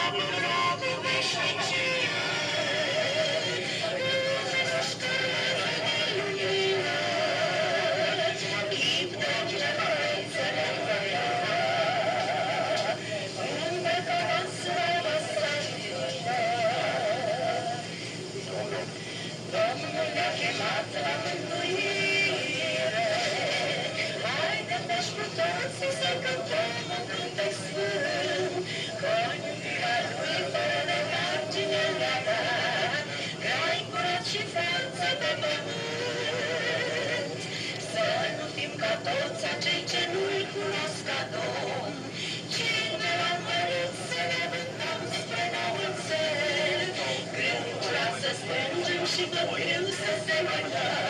grobul veșnicie. Chip de încercăințele unde ca slavă să-și Domnul ne-a chemat la mântuire. Haideți cu toții să cântăm un cântec sfânt, că iubirea Lui fără de margine ne-a dat, grai, curat și față pe pământ. Să nu fim ca toți acei ce nu-L cunosc ca Domn, ci ne-l-am mărit să ne vântăm spre noul cer. Greu curat să strângem și tot greu să se mai dă.